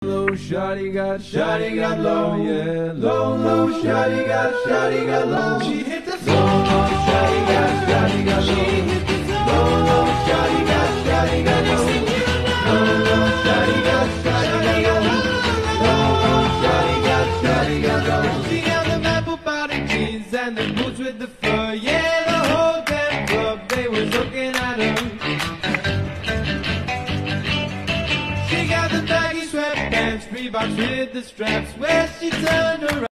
Low, shawty got low, yeah. Low, shawty got low. She hit the floor. Low, shawty got low. She hit the floor. Low, shawty got low. Low, shawty got low. Low, shawty got low. She had the apple bottom jeans and the boots with the fur. Yeah, the whole damn club, they was looking at her. She got the baggy sweatpants, Reeboks with the straps, where she turned around.